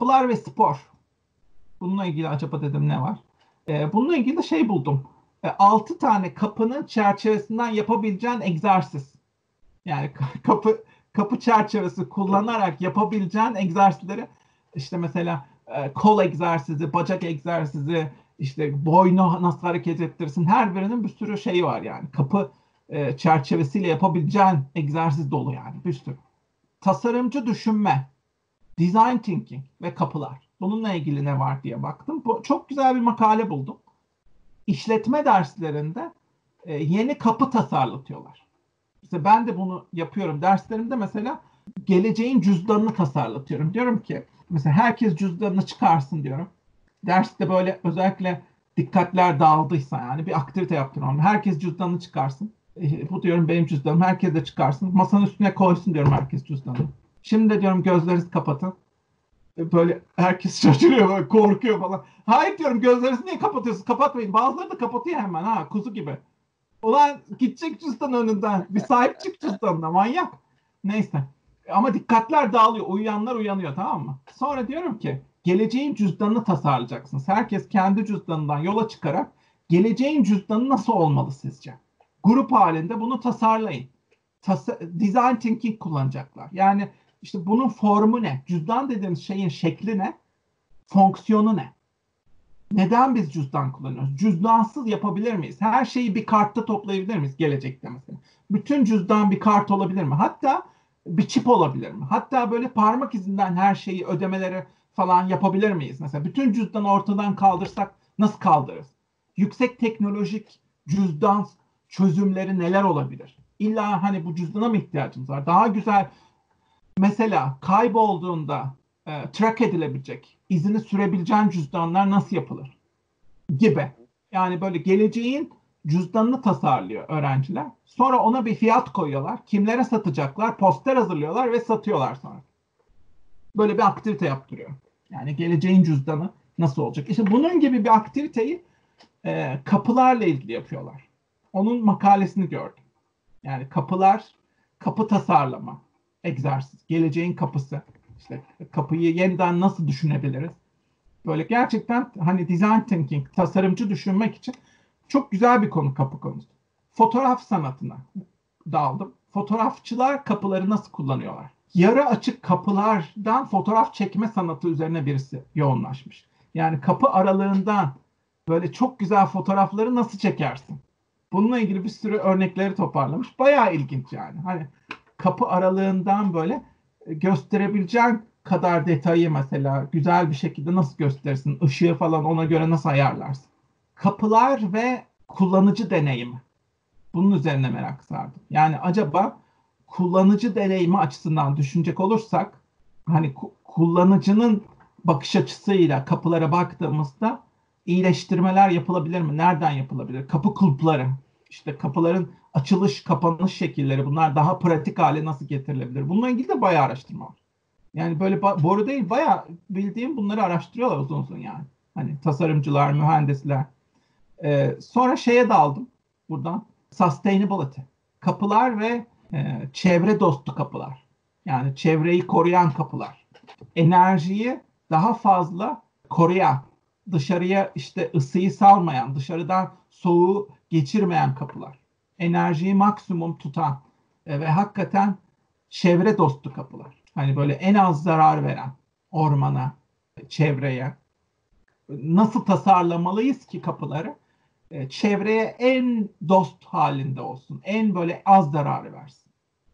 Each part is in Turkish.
Kapılar ve spor. Bununla ilgili acaba dedim ne var? Bununla ilgili de şey buldum. 6 tane kapının çerçevesinden yapabileceğin egzersiz. Yani kapı çerçevesi kullanarak yapabileceğin egzersizleri işte mesela kol egzersizi, bacak egzersizi, işte boynu nasıl hareket ettirirsin. Her birinin bir sürü şeyi var yani. Kapı çerçevesiyle yapabileceğin egzersiz dolu yani bir sürü. Tasarımcı düşünme, design thinking ve kapılar. Bununla ilgili ne var diye baktım. Çok güzel bir makale buldum. İşletme derslerinde yeni kapı tasarlatıyorlar. İşte ben de bunu yapıyorum. Derslerimde mesela geleceğin cüzdanını tasarlatıyorum. Diyorum ki mesela herkes cüzdanını çıkarsın diyorum. Derste böyle özellikle dikkatler dağıldıysa yani bir aktivite yaptırıyorum. Herkes cüzdanını çıkarsın. Bu diyorum benim cüzdanım. Herkes de çıkarsın. Masanın üstüne koysun diyorum herkes cüzdanını. Şimdi de diyorum gözlerinizi kapatın. Böyle herkes şaşırıyor, böyle korkuyor falan. Hayır diyorum gözlerinizi niye kapatıyorsunuz? Kapatmayın. Bazıları da kapatıyor hemen ha kuzu gibi. Ulan gidecek cüzdan önünden. Bir sahip çık cüzdanına manyak. Neyse. Ama dikkatler dağılıyor. Uyuyanlar uyanıyor tamam mı? Sonra diyorum ki geleceğin cüzdanını tasarlayacaksınız. Herkes kendi cüzdanından yola çıkarak geleceğin cüzdanı nasıl olmalı sizce? Grup halinde bunu tasarlayın. Design thinking kullanacaklar. Yani işte bunun formu ne? Cüzdan dediğimiz şeyin şekli ne? Fonksiyonu ne? Neden biz cüzdan kullanıyoruz? Cüzdansız yapabilir miyiz? Her şeyi bir kartta toplayabilir miyiz gelecekte mesela? Bütün cüzdan bir kart olabilir mi? Hatta bir çip olabilir mi? Hatta böyle parmak izinden her şeyi ödemeleri falan yapabilir miyiz? Mesela bütün cüzdanı ortadan kaldırsak nasıl kaldırırız? Yüksek teknolojik cüzdan çözümleri neler olabilir? İlla hani bu cüzdana mı ihtiyacımız var? Daha güzel mesela kaybolduğunda track edilebilecek, izini sürebileceğin cüzdanlar nasıl yapılır gibi. Yani böyle geleceğin cüzdanını tasarlıyor öğrenciler. Sonra ona bir fiyat koyuyorlar. Kimlere satacaklar? Poster hazırlıyorlar ve satıyorlar sonra. Böyle bir aktivite yaptırıyor. Yani geleceğin cüzdanı nasıl olacak? İşte bunun gibi bir aktiviteyi kapılarla ilgili yapıyorlar. Onun makalesini gördüm. Yani kapı tasarlama egzersiz. Geleceğin kapısı. İşte kapıyı yeniden nasıl düşünebiliriz? Böyle gerçekten hani design thinking, tasarımcı düşünmek için çok güzel bir konu kapı konusu. Fotoğraf sanatına daldım. Fotoğrafçılar kapıları nasıl kullanıyorlar? Yarı açık kapılardan fotoğraf çekme sanatı üzerine birisi yoğunlaşmış. Yani kapı aralığından böyle çok güzel fotoğrafları nasıl çekersin? Bununla ilgili bir sürü örnekleri toparlamış. Bayağı ilginç yani. Hani kapı aralığından böyle gösterebileceğin kadar detayı mesela güzel bir şekilde nasıl gösterirsin? Işığı falan ona göre nasıl ayarlarsın? Kapılar ve kullanıcı deneyimi. Bunun üzerine merak sardım. Yani acaba kullanıcı deneyimi açısından düşünecek olursak hani kullanıcının bakış açısıyla kapılara baktığımızda iyileştirmeler yapılabilir mi? Nereden yapılabilir? Kapı kulpları, işte kapıların açılış, kapanış şekilleri bunlar daha pratik hale nasıl getirilebilir? Bununla ilgili de bayağı araştırma var. Yani böyle boru değil bayağı bildiğim bunları araştırıyorlar uzun uzun yani. Hani tasarımcılar, mühendisler. Sonra şeye daldım buradan. Sustainability. Kapılar ve çevre dostu kapılar. Yani çevreyi koruyan kapılar. Enerjiyi daha fazla koruyan, dışarıya işte ısıyı salmayan, dışarıdan soğuğu geçirmeyen kapılar. Enerjiyi maksimum tutan ve hakikaten çevre dostu kapılar. Hani böyle en az zarar veren ormana, çevreye. Nasıl tasarlamalıyız ki kapıları? Çevreye en dost halinde olsun. En böyle az zararı versin.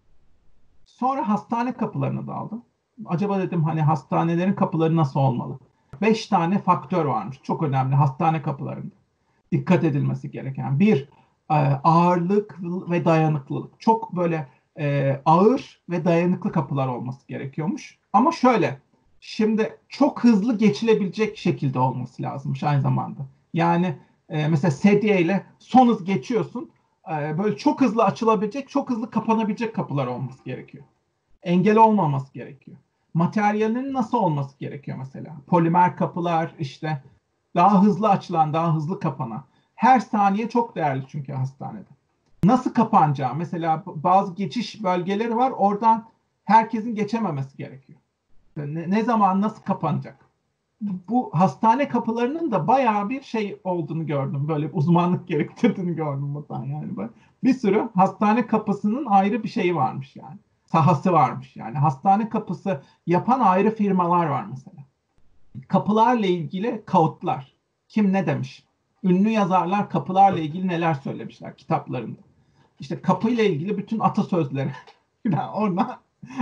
Sonra hastane kapılarına daldım. Acaba dedim hani hastanelerin kapıları nasıl olmalı? 5 tane faktör varmış. Çok önemli hastane kapılarında. Dikkat edilmesi gereken. Bir, ağırlık ve dayanıklılık. Çok böyle ağır ve dayanıklı kapılar olması gerekiyormuş. Ama şöyle, şimdi çok hızlı geçilebilecek şekilde olması lazımmış aynı zamanda. Yani mesela sedyeyle son hız geçiyorsun. Böyle çok hızlı açılabilecek, çok hızlı kapanabilecek kapılar olması gerekiyor. Engel olmaması gerekiyor. Materyalinin nasıl olması gerekiyor mesela? Polimer kapılar işte daha hızlı açılan, daha hızlı kapanan. Her saniye çok değerli çünkü hastanede. Nasıl kapanacağı mesela bazı geçiş bölgeleri var oradan herkesin geçememesi gerekiyor. Ne zaman nasıl kapanacak? bu hastane kapılarının da bayağı bir şey olduğunu gördüm. Böyle uzmanlık gerektirdiğini gördüm buradan yani. Bir sürü hastane kapısının ayrı bir şeyi varmış yani. Sahası varmış yani. Hastane kapısı yapan ayrı firmalar var mesela. Kapılarla ilgili kağıtlar. Kim ne demiş? Ünlü yazarlar kapılarla ilgili neler söylemişler kitaplarında. İşte kapıyla ilgili bütün atasözleri. oradan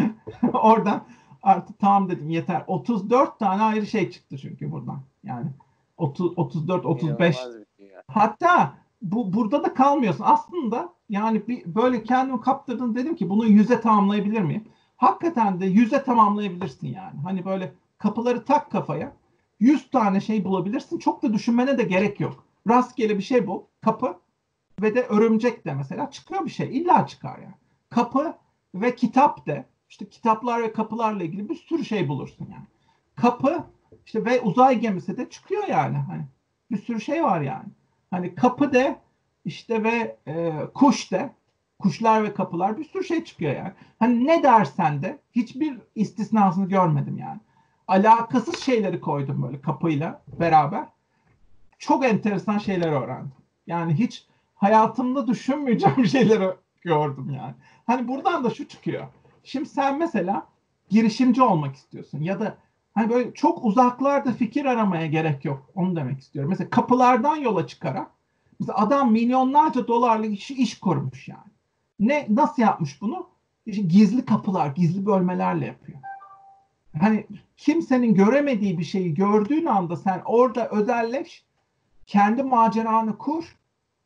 oradan artık tamam dedim yeter. 34 tane ayrı şey çıktı çünkü buradan. Yani 30, 34, 35. İnanılmaz bir dünya. Hatta burada da kalmıyorsun. Aslında yani bir böyle kendimi kaptırdım dedim ki bunu 100'e tamamlayabilir miyim? Hakikaten de 100'e tamamlayabilirsin yani. Hani böyle kapıları tak kafaya. 100 tane şey bulabilirsin. Çok da düşünmene de gerek yok. Rastgele bir şey bul. Kapı ve de örümcek de mesela çıkıyor bir şey. İlla çıkar yani. Kapı ve kitap de işte kitaplar ve kapılarla ilgili bir sürü şey bulursun yani. Kapı işte ve uzay gemisi de çıkıyor yani. Hani bir sürü şey var yani. Hani kapı de işte ve kuş de kuşlar ve kapılar bir sürü şey çıkıyor yani. Hani ne dersen de hiçbir istisnasını görmedim yani. Alakasız şeyleri koydum böyle kapıyla beraber. Çok enteresan şeyler öğrendim. Yani hiç hayatımda düşünmeyeceğim şeyleri gördüm yani. Hani buradan da şu çıkıyor. Şimdi sen mesela girişimci olmak istiyorsun ya da hani böyle çok uzaklarda fikir aramaya gerek yok. Onu demek istiyorum. Mesela kapılardan yola çıkarak mesela adam milyonlarca dolarlık iş kurmuş yani. Nasıl yapmış bunu? İşte gizli kapılar, gizli bölmelerle yapıyor. Hani kimsenin göremediği bir şeyi gördüğün anda sen orada özelleş, kendi maceranı kur.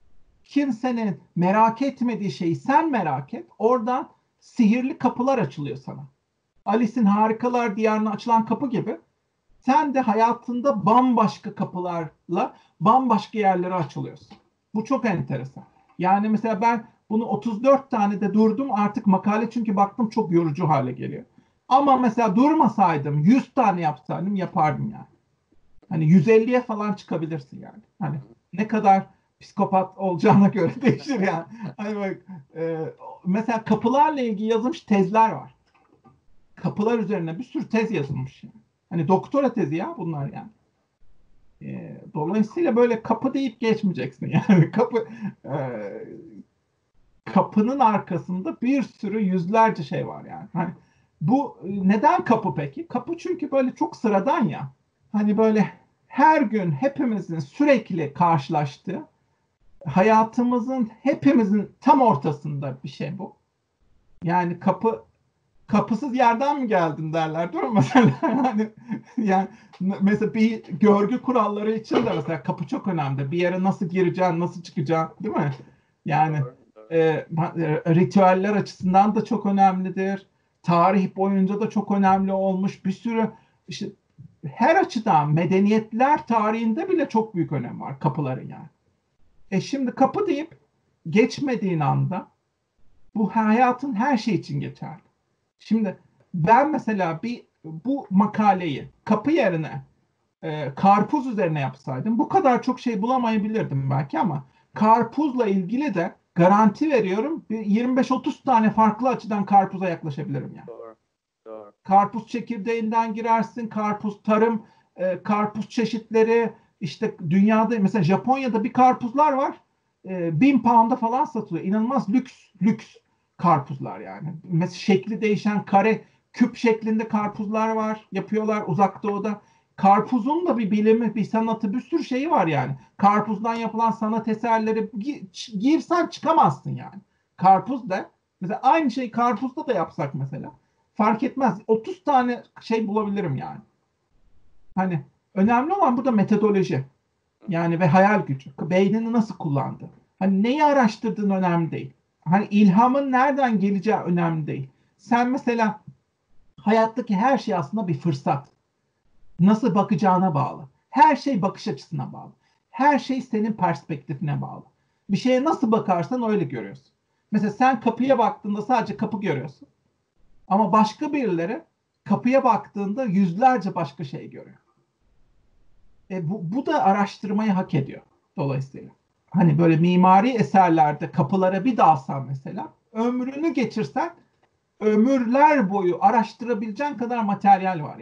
Kimsenin merak etmediği şeyi sen merak et. Oradan sihirli kapılar açılıyor sana. Alice'in Harikalar Diyarı'na açılan kapı gibi. Sen de hayatında bambaşka kapılarla bambaşka yerlere açılıyorsun. Bu çok enteresan. Yani mesela ben bunu 34 tane de durdum artık makale çünkü baktım çok yorucu hale geliyor. Ama mesela durmasaydım 100 tane yapsaydım yapardım yani. Hani 150'ye falan çıkabilirsin yani. Hani ne kadar psikopat olacağına göre değişir yani. Hani bak, mesela kapılarla ilgili yazılmış tezler var. Kapılar üzerine bir sürü tez yazılmış yani. Hani doktora tezi ya bunlar yani. Dolayısıyla böyle kapı deyip geçmeyeceksin yani. E, kapının arkasında bir sürü yüzlerce şey var yani. Hani bu neden kapı peki? Kapı çünkü böyle çok sıradan ya. Hani böyle her gün hepimizin sürekli karşılaştığı, hayatımızın hepimizin tam ortasında bir şey bu. Yani kapısız yerden mi geldin derler değil mi mesela? Yani mesela bir görgü kuralları için de mesela kapı çok önemli. Bir yere nasıl gireceksin, nasıl çıkacaksın değil mi? Yani Doğru, doğru. ritüeller açısından da çok önemlidir. Tarih boyunca da çok önemli olmuş. Bir sürü işte her açıdan medeniyetler tarihinde bile çok büyük önem var kapıların yani. Şimdi kapı deyip geçmediğin anda bu hayatın her şey için geçerli. Şimdi ben mesela bu makaleyi kapı yerine karpuz üzerine yapsaydım bu kadar çok şey bulamayabilirdim belki ama karpuzla ilgili de garanti veriyorum 25-30 tane farklı açıdan karpuza yaklaşabilirim yani. Doğru. Doğru. Karpuz çekirdeğinden girersin, karpuz tarım, karpuz çeşitleri işte dünyada mesela Japonya'da bir karpuzlar var 1000 pound'a falan satılıyor. İnanılmaz lüks karpuzlar yani. Mesela şekli değişen kare küp şeklinde karpuzlar var yapıyorlar uzak doğuda. Karpuzun da bir bilimi, bir sanatı, bir sürü şeyi var yani. Karpuzdan yapılan sanat eserleri girsen çıkamazsın yani. Karpuz da mesela aynı şey karpuzda da yapsak mesela fark etmez. 30 tane şey bulabilirim yani. Hani önemli olan burada metodoloji. Yani ve hayal gücü. Beynini nasıl kullandı. Hani neyi araştırdığın önemli değil. Hani ilhamın nereden geleceği önemli değil. Sen mesela hayattaki her şey aslında bir fırsat. Nasıl bakacağına bağlı. Her şey bakış açısına bağlı. Her şey senin perspektifine bağlı. Bir şeye nasıl bakarsan öyle görüyorsun. Mesela sen kapıya baktığında sadece kapı görüyorsun. Ama başka birileri kapıya baktığında yüzlerce başka şey görüyor. Bu da araştırmayı hak ediyor dolayısıyla. Hani böyle mimari eserlerde kapılara bir dalsan mesela ömrünü geçirsen ömürler boyu araştırabileceğin kadar materyal var yani.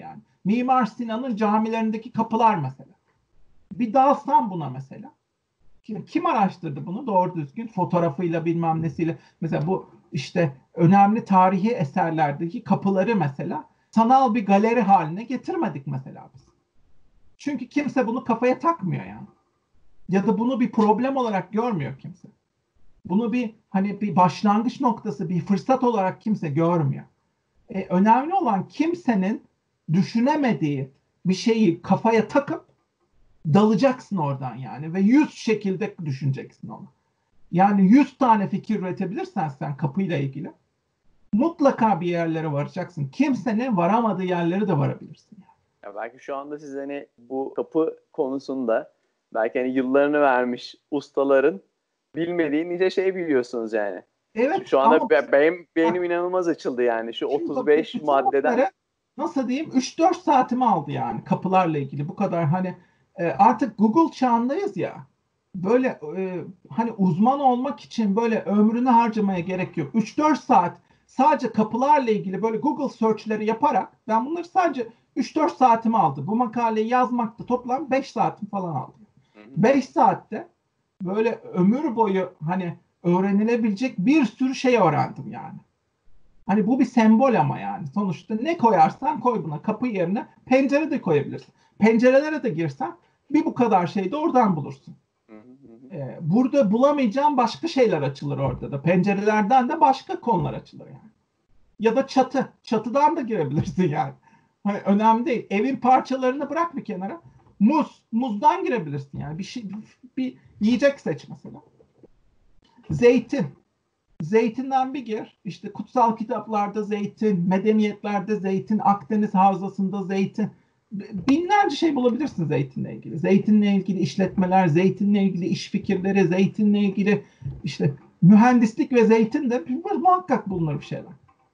Mimar Sinan'ın camilerindeki kapılar mesela. Bir dalsan buna mesela. Kim araştırdı bunu doğru düzgün? Fotoğrafıyla bilmem nesiyle. Mesela bu işte önemli tarihi eserlerdeki kapıları mesela sanal bir galeri haline getirmedik mesela biz. Çünkü kimse bunu kafaya takmıyor yani. Ya da bunu bir problem olarak görmüyor kimse. Bunu bir hani bir başlangıç noktası, bir fırsat olarak kimse görmüyor. Önemli olan kimsenin düşünemediği bir şeyi kafaya takıp dalacaksın oradan yani ve 100 şekilde düşüneceksin onu. Yani 100 tane fikir üretebilirsen sen kapıyla ilgili mutlaka bir yerlere varacaksın. Kimsenin varamadığı yerlere de varabilirsin. Yani. Ya belki şu anda siz hani bu kapı konusunda belki hani yıllarını vermiş ustaların bilmediği nice şey biliyorsunuz yani. Evet Şu anda ama beynim inanılmaz açıldı yani. Şu şimdi 35 bütün maddeden. bunları nasıl diyeyim 3-4 saatimi aldı yani kapılarla ilgili bu kadar hani artık Google çağındayız ya böyle hani uzman olmak için böyle ömrünü harcamaya gerek yok. 3-4 saat sadece kapılarla ilgili böyle Google search'leri yaparak ben bunları sadece 3-4 saatimi aldı. Bu makaleyi yazmakta toplam 5 saatim falan aldı. 5 saatte böyle ömür boyu hani öğrenilebilecek bir sürü şey öğrendim yani. Hani bu bir sembol ama yani. Sonuçta ne koyarsan koy buna. Kapı yerine pencere de koyabilirsin. Pencerelere de girsen bir bu kadar şey de oradan bulursun. Burada bulamayacağın başka şeyler açılır orada da. Pencerelerden de başka konular açılır yani. Ya da çatı. Çatıdan da girebilirsin yani. Hani önemli değil. Evin parçalarını bırak bir kenara. Muz. Muzdan girebilirsin yani. Bir şey, bir yiyecek seç mesela. Zeytin. Zeytinden bir gir. İşte kutsal kitaplarda zeytin, medeniyetlerde zeytin, Akdeniz Havzası'nda zeytin. Binlerce şey bulabilirsin zeytinle ilgili. Zeytinle ilgili işletmeler, zeytinle ilgili iş fikirleri, zeytinle ilgili işte mühendislik ve zeytin de muhakkak bulunur bir şeyler.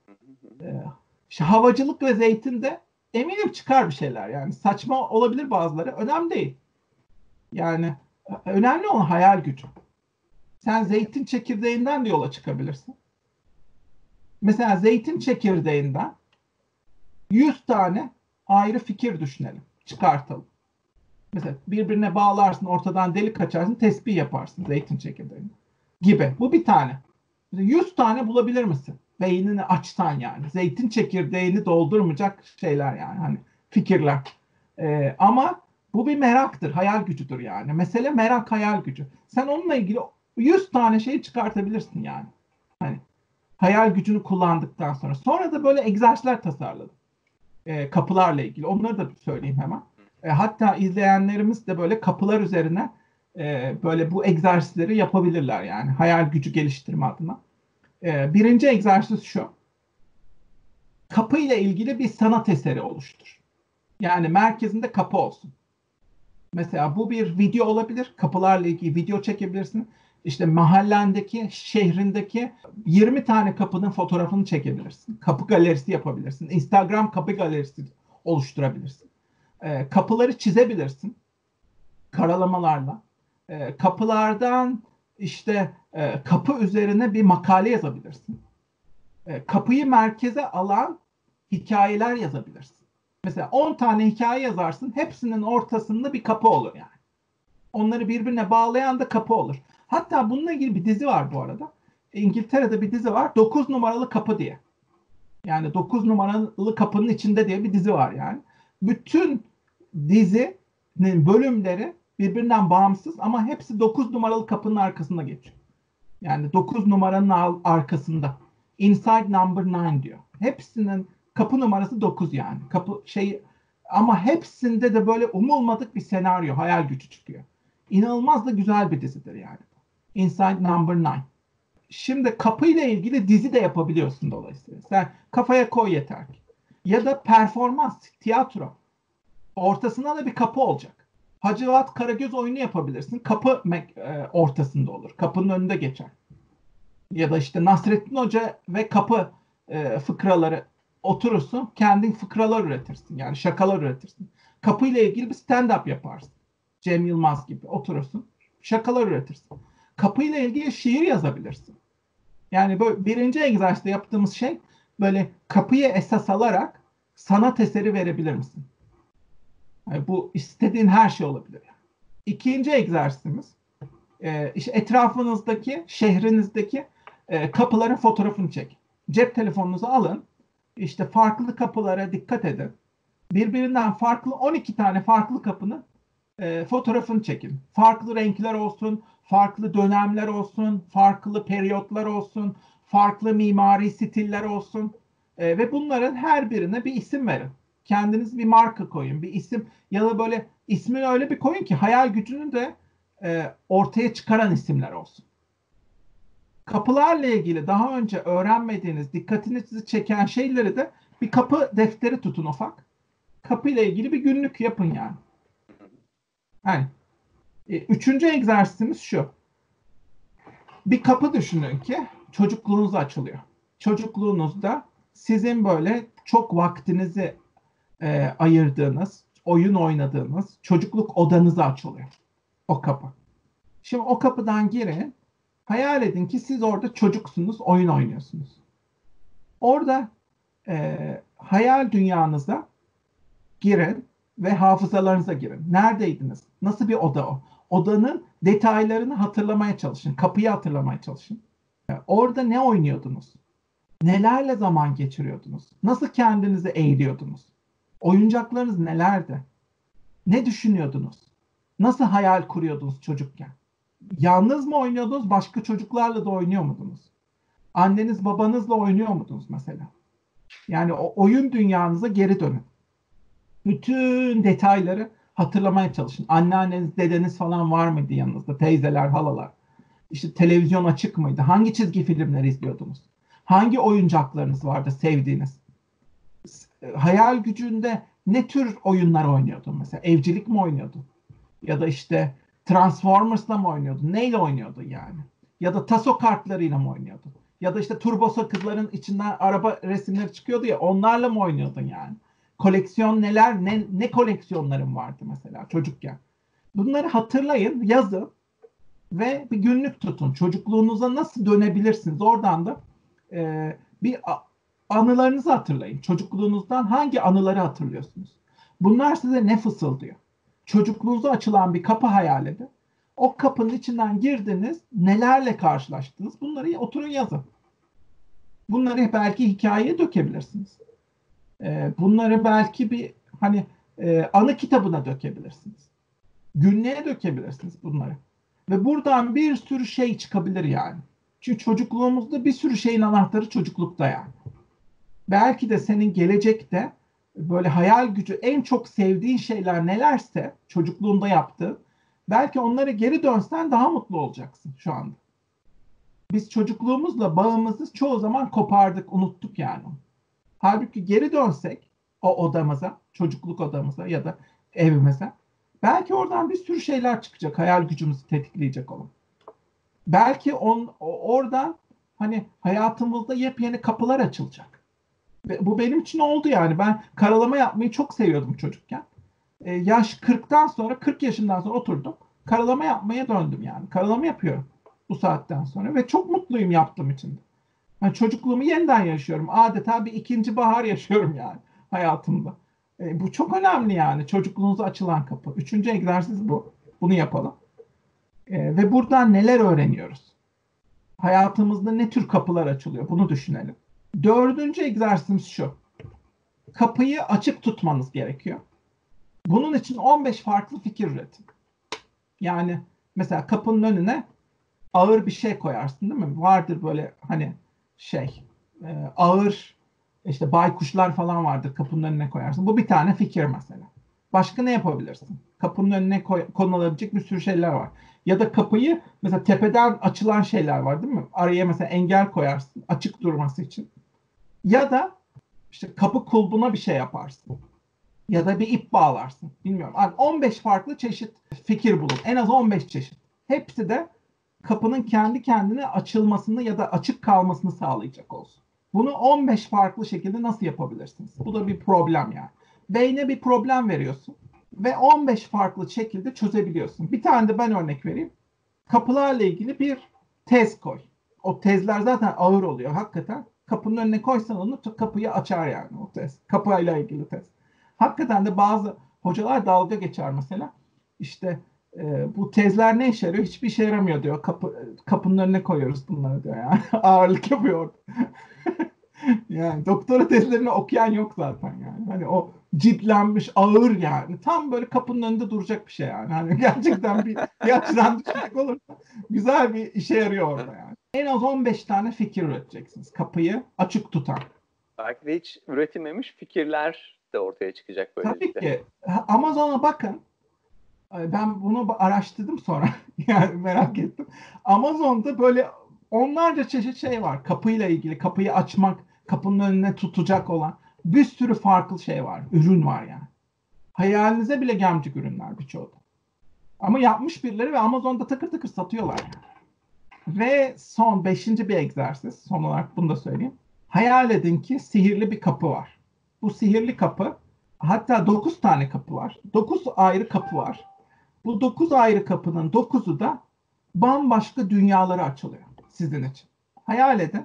İşte havacılık ve zeytin de eminim çıkar bir şeyler yani. Saçma olabilir bazıları. Önemli değil. Yani önemli olan hayal gücü. Sen zeytin çekirdeğinden de yola çıkabilirsin. Mesela zeytin çekirdeğinden 100 tane ayrı fikir düşünelim. Çıkartalım. Mesela birbirine bağlarsın, ortadan delik açarsın, tespih yaparsın zeytin çekirdeğinden. Gibi. Bu bir tane. 100 tane bulabilir misin? Beynini açsan yani. Zeytin çekirdeğini doldurmayacak şeyler yani. Hani fikirler. Ama bu bir meraktır, hayal gücüdür yani. Mesele merak, hayal gücü. Sen onunla ilgili 100 tane şey çıkartabilirsin yani. Hani hayal gücünü kullandıktan sonra. Sonra da böyle egzersizler tasarladım. Kapılarla ilgili. Onları da söyleyeyim hemen. Hatta izleyenlerimiz de böyle kapılar üzerine böyle bu egzersizleri yapabilirler yani. Hayal gücü geliştirme adına. Birinci egzersiz şu. Kapı ile ilgili bir sanat eseri oluştur. Yani merkezinde kapı olsun. Mesela bu bir video olabilir. Kapılarla ilgili video çekebilirsin. İşte mahallendeki, şehrindeki 20 tane kapının fotoğrafını çekebilirsin. Kapı galerisi yapabilirsin. Instagram kapı galerisi oluşturabilirsin. Kapıları çizebilirsin. Karalamalarla. Kapılardan işte kapı üzerine bir makale yazabilirsin. Kapıyı merkeze alan hikayeler yazabilirsin. Mesela 10 tane hikaye yazarsın. Hepsinin ortasında bir kapı olur yani. Onları birbirine bağlayan da kapı olur. Hatta bununla ilgili bir dizi var bu arada. İngiltere'de bir dizi var. 9 numaralı kapı diye. Yani 9 numaralı kapının içinde diye bir dizi var yani. Bütün dizinin bölümleri birbirinden bağımsız ama hepsi 9 numaralı kapının arkasında geçiyor. Yani 9 numaranın arkasında. Inside number 9 diyor. Hepsinin kapı numarası 9 yani. Kapı şey ama hepsinde de böyle umulmadık bir senaryo, hayal gücü çıkıyor. İnanılmaz da güzel bir dizidir yani. Inside number 9. Şimdi kapıyla ilgili dizi de yapabiliyorsun dolayısıyla. Sen kafaya koy yeter ki. Ya da performans, tiyatro. Ortasında da bir kapı olacak. Hacivat Karagöz oyunu yapabilirsin. Kapı ortasında olur. Kapının önünde geçer. Ya da işte Nasrettin Hoca ve kapı fıkraları oturursun. Kendin fıkralar üretirsin. Yani şakalar üretirsin. Kapıyla ilgili bir stand-up yaparsın. Cem Yılmaz gibi oturursun. Şakalar üretirsin. Kapıyla ilgili şiir yazabilirsin. Yani böyle birinci egzersizde yaptığımız şey böyle kapıyı esas alarak sanat eseri verebilir misin? Yani bu istediğin her şey olabilir. İkinci egzersizimiz, işte etrafınızdaki, şehrinizdeki kapıların fotoğrafını çek. Cep telefonunuzu alın, işte farklı kapılara dikkat edin. Birbirinden farklı 12 tane farklı kapının fotoğrafını çekin. Farklı renkler olsun, farklı dönemler olsun, farklı periyotlar olsun, farklı mimari stiller olsun. Ve bunların her birine bir isim verin. Kendiniz bir marka koyun, bir isim ya da böyle ismini öyle bir koyun ki hayal gücünü de ortaya çıkaran isimler olsun. Kapılarla ilgili daha önce öğrenmediğiniz, dikkatinizi çeken şeyleri de bir kapı defteri tutun ufak. Kapıyla ilgili bir günlük yapın yani. Yani üçüncü egzersizimiz şu. Bir kapı düşünün ki çocukluğunuz açılıyor. Çocukluğunuzda sizin böyle çok vaktinizi ayırdığınız, oyun oynadığınız çocukluk odanızı açılıyor. O kapı. Şimdi o kapıdan girin. Hayal edin ki siz orada çocuksunuz, oyun oynuyorsunuz. Orada hayal dünyanıza girin ve hafızalarınıza girin. Neredeydiniz? Nasıl bir oda o? Odanın detaylarını hatırlamaya çalışın. Kapıyı hatırlamaya çalışın. Orada ne oynuyordunuz? Nelerle zaman geçiriyordunuz? Nasıl kendinizi eğliyordunuz? Oyuncaklarınız nelerdi? Ne düşünüyordunuz? Nasıl hayal kuruyordunuz çocukken? Yalnız mı oynuyordunuz? Başka çocuklarla da oynuyor muydunuz? Anneniz babanızla oynuyor muydunuz mesela? Yani o oyun dünyanıza geri dönün. Bütün detayları hatırlamaya çalışın. Anneanneniz, dedeniz falan var mıydı yanınızda? Teyzeler, halalar. İşte televizyon açık mıydı? Hangi çizgi filmleri izliyordunuz? Hangi oyuncaklarınız vardı sevdiğiniz? Hayal gücünde ne tür oyunlar oynuyordun mesela? Evcilik mi oynuyordun? Ya da işte Transformers'la mı oynuyordun? Neyle oynuyordun yani? Ya da taso kartlarıyla mı oynuyordun? Ya da işte turbo sakızların içinden araba resimleri çıkıyordu ya, onlarla mı oynuyordun yani? Koleksiyon neler, ne koleksiyonların vardı mesela çocukken? Bunları hatırlayın, yazın ve bir günlük tutun. Çocukluğunuza nasıl dönebilirsiniz? Oradan da bir anılarınızı hatırlayın. Çocukluğunuzdan hangi anıları hatırlıyorsunuz? Bunlar size ne fısıldıyor? Çocukluğunuza açılan bir kapı hayal edin. O kapının içinden girdiniz, nelerle karşılaştınız? Bunları oturun yazın. Bunları belki hikayeye dökebilirsiniz. Bunları belki bir hani anı kitabına dökebilirsiniz. Günlüğe dökebilirsiniz bunları. Ve buradan bir sürü şey çıkabilir yani. Çünkü çocukluğumuzda bir sürü şeyin anahtarı çocuklukta yani. Belki de senin gelecekte böyle hayal gücü en çok sevdiğin şeyler nelerse çocukluğunda yaptığın, belki onlara geri dönsen daha mutlu olacaksın şu anda. Biz çocukluğumuzla bağımızı çoğu zaman kopardık, unuttuk yani. Halbuki geri dönsek o odamıza, çocukluk odamıza ya da evimize, belki oradan bir sürü şeyler çıkacak, hayal gücümüzü tetikleyecek olan. Belki oradan hani hayatımızda yepyeni kapılar açılacak. Ve bu benim için oldu yani. Ben karalama yapmayı çok seviyordum çocukken. Yaş 40'tan sonra, 40 yaşından sonra oturdum. Karalama yapmaya döndüm yani. Karalama yapıyorum bu saatten sonra ve çok mutluyum yaptığım için. Yani çocukluğumu yeniden yaşıyorum. Adeta bir ikinci bahar yaşıyorum yani hayatımda. Bu çok önemli yani. Çocukluğunuza açılan kapı. Üçüncü egzersiz bu. Bunu yapalım. Ve buradan neler öğreniyoruz? Hayatımızda ne tür kapılar açılıyor? Bunu düşünelim. Dördüncü egzersizimiz şu. Kapıyı açık tutmanız gerekiyor. Bunun için 15 farklı fikir üretin. Yani mesela kapının önüne ağır bir şey koyarsın değil mi? Vardır böyle hani ağır işte baykuşlar falan vardır, kapının önüne koyarsın. Bu bir tane fikir mesela. Başka ne yapabilirsin? Kapının önüne konulabilecek bir sürü şeyler var. Ya da kapıyı mesela tepeden açılan şeyler var değil mi? Araya mesela engel koyarsın açık durması için. Ya da işte kapı kulbuna bir şey yaparsın. Ya da bir ip bağlarsın. Bilmiyorum. Yani 15 farklı çeşit fikir bulun. En az 15 çeşit. Hepsi de kapının kendi kendine açılmasını ya da açık kalmasını sağlayacak olsun. Bunu 15 farklı şekilde nasıl yapabilirsiniz? Bu da bir problem yani. Beyne bir problem veriyorsun ve 15 farklı şekilde çözebiliyorsun. Bir tane de ben örnek vereyim. Kapılarla ilgili bir tez koy. O tezler zaten ağır oluyor hakikaten. Kapının önüne koysan onu kapıyı açar yani o tez. Kapıyla ilgili tez. Hakikaten de bazı Hocalar dalga geçer mesela. İşte bu tezler ne işe yarıyor? Hiçbir işe yaramıyor diyor. Kapının önüne koyuyoruz bunları diyor yani. Ağırlık yapıyor. Yani doktora tezlerini okuyan yok zaten yani. Hani o ciltlenmiş, ağır yani. Tam böyle kapının önünde duracak bir şey yani. Hani gerçekten bir açıdan düşünecek olursa güzel bir işe yarıyor orada yani. En az 15 tane fikir üreteceksiniz. Kapıyı açık tutan. Belki de hiç üretilmemiş fikirler de ortaya çıkacak Tabii böylelikle. ki. Amazon'a bakın. Ben bunu araştırdım sonra. Yani merak ettim. Amazon'da böyle onlarca çeşit şey var. Kapıyla ilgili, kapıyı açmak, kapının önüne tutacak olan bir sürü farklı şey var. Ürün var yani. Hayalinize bile gelmeyecek ürünler birçoğu da. Ama yapmış birileri ve Amazon'da takır takır satıyorlar yani. Ve son 5. bir egzersiz. Son olarak bunu da söyleyeyim. Hayal edin ki sihirli bir kapı var. Bu sihirli kapı, hatta 9 tane kapı var. 9 ayrı kapı var. Bu 9 ayrı kapının 9'u da bambaşka dünyalara açılıyor sizin için. Hayal edin.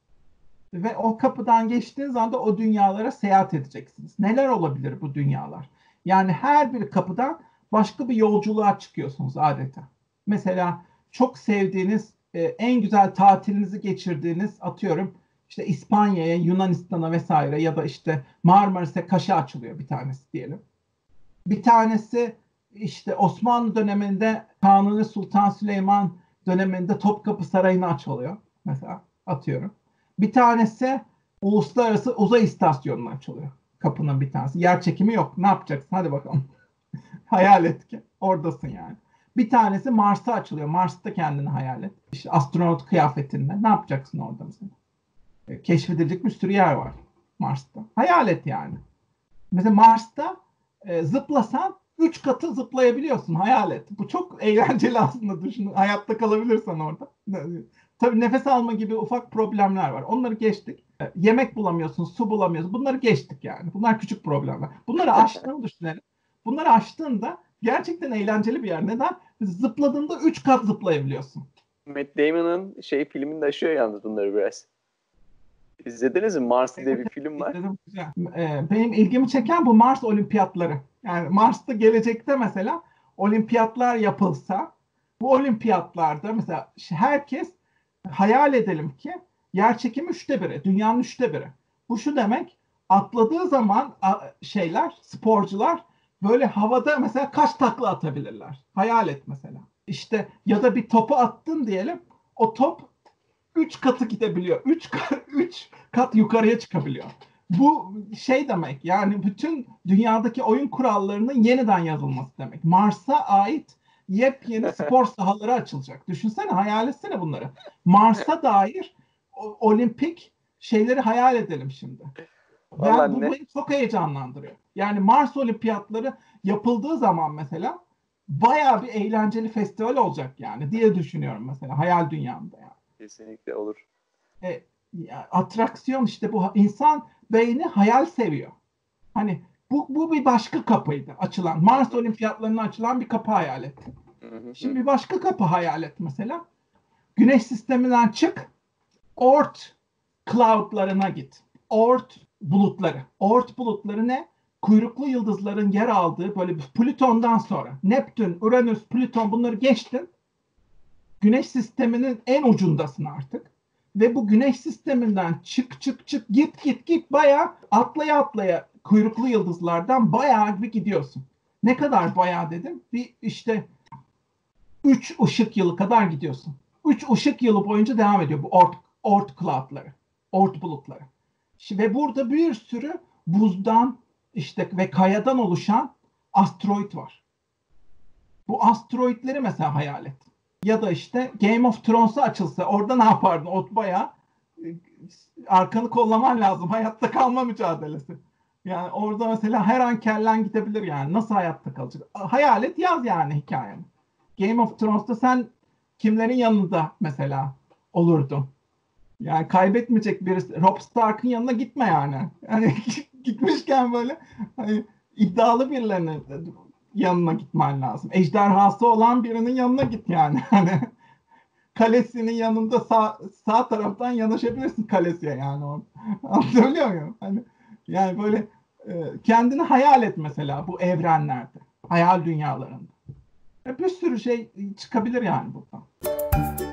Ve o kapıdan geçtiğiniz anda o dünyalara seyahat edeceksiniz. Neler olabilir bu dünyalar? Yani her bir kapıdan başka bir yolculuğa çıkıyorsunuz adeta. Mesela çok sevdiğiniz, en güzel tatilinizi geçirdiğiniz, atıyorum işte İspanya'ya, Yunanistan'a vesaire ya da işte Marmaris'e, Kaş'a açılıyor bir tanesi diyelim. Bir tanesi işte Osmanlı döneminde Kanuni Sultan Süleyman döneminde Topkapı Sarayı'na açılıyor. Mesela atıyorum. Bir tanesi Uluslararası Uzay İstasyonu'na açılıyor. Kapının bir tanesi. Yer çekimi yok. Ne yapacaksın? Hadi bakalım. Hayal et ki. Oradasın yani. Bir tanesi Mars'a açılıyor. Mars'ta kendini hayal et. İşte astronot kıyafetinde. Ne yapacaksın orada mesela? Keşfedilecek bir sürü yer var Mars'ta. Hayal et yani. Mesela Mars'ta zıplasan 3 katı zıplayabiliyorsun. Hayal et. Bu çok eğlenceli aslında. Düşün. Hayatta kalabilirsen orada. Tabii nefes alma gibi ufak problemler var. Onları geçtik. Yemek bulamıyorsun, su bulamıyorsun. Bunları geçtik yani. Bunlar küçük problemler. Bunları aştığını düşünelim. Bunları aştığında gerçekten eğlenceli bir yer. Neden? Zıpladığında 3 kat zıplayabiliyorsun. Matt Damon'ın filminde aşıyor yalnız bunları biraz. İzlediniz mi? Mars diye bir film var. İzledim, güzel. Benim ilgimi çeken bu Mars olimpiyatları. Yani Mars'ta gelecekte mesela olimpiyatlar yapılsa, bu olimpiyatlarda mesela herkes, hayal edelim ki yer çekimi 1/3, dünyanın 1/3. Bu şu demek, atladığı zaman sporcular böyle havada mesela kaç takla atabilirler? Hayal et mesela. İşte ya da bir topu attın diyelim, o top 3 katı gidebiliyor. 3 kat yukarıya çıkabiliyor. Bu şey demek, yani bütün dünyadaki oyun kurallarının yeniden yazılması demek. Mars'a ait yepyeni spor sahaları açılacak. Düşünsene, hayal etsene bunları. Mars'a dair olimpik şeyleri hayal edelim şimdi. Vallahi Bu ne? beni çok heyecanlandırıyor. Yani Mars olimpiyatları yapıldığı zaman mesela bayağı bir eğlenceli festival olacak yani diye düşünüyorum mesela hayal dünyamda yani. Kesinlikle olur. Atraksiyon işte, bu insan beyni hayal seviyor. Hani bu bir başka kapıydı açılan. Mars olimpiyatlarına açılan bir kapı hayal et. Şimdi bir başka kapı hayal et mesela. Güneş sisteminden çık. Oort cloudlarına git. Oort bulutları. Oort bulutları ne? Kuyruklu yıldızların yer aldığı, böyle Plüton'dan sonra Neptün, Uranüs, Plüton, bunları geçtin. Güneş sisteminin en ucundasın artık. Ve bu güneş sisteminden çık git bayağı atlaya kuyruklu yıldızlardan bayağı bir gidiyorsun. Ne kadar bayağı dedim? Bir işte 3 ışık yılı kadar gidiyorsun. 3 ışık yılı boyunca devam ediyor bu Oort cloudları, Oort bulutları. Ve burada bir sürü buzdan işte ve kayadan oluşan asteroid var. Bu asteroidleri mesela hayal et. Ya da işte Game of Thrones'a açılsa orada ne yapardın? O bayağı arkanı kollaman lazım. Hayatta kalma mücadelesi. Yani orada mesela her an kellen gidebilir yani. Nasıl hayatta kalacak? Hayal et, yaz yani hikayeni. Game of Thrones'ta sen kimlerin yanında mesela olurdun? Yani kaybetmeyecek birisi. Robb Stark'ın yanına gitme yani. Yani gitmişken böyle hani iddialı birilerinin yanına gitmen lazım. Ejderhası olan birinin yanına git yani. Hani kalesinin yanında sağ taraftan yanaşabilirsin kalesiye yani. Anlatabiliyor muyum? Hani yani böyle Kendini hayal et mesela bu evrenlerde. Hayal dünyalarında. Bir sürü şey çıkabilir yani buradan.